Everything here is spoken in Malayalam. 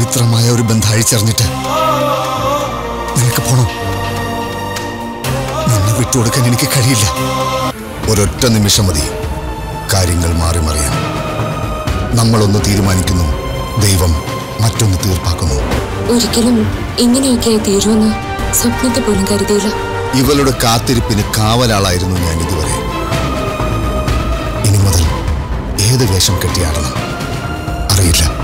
പവിത്രമായ ഒരു ബന്ധം അഴിച്ചറിഞ്ഞിട്ട് നിനക്ക് പോണം. നിന്നെ വിട്ടുകൊടുക്കാൻ എനിക്ക് കഴിയില്ല. ഒരൊറ്റ നിമിഷം മതി കാര്യങ്ങൾ മാറി മറിയാൻ. നമ്മളൊന്ന് തീരുമാനിക്കുന്നു, ദൈവം മറ്റൊന്ന് തീർപ്പാക്കുന്നു. ഒരിക്കലും ഇങ്ങനെയൊക്കെ തീരുമെന്ന് സ്വപ്നത്തെ പോലും കരുതിയില്ല. ഇവളുടെ കാത്തിരിപ്പിന് കാവലാളായിരുന്നു ഞാൻ ഇതുവരെ. ഇനി മുതൽ ഏത് വേഷം കെട്ടിയാടണം അറിയില്ല.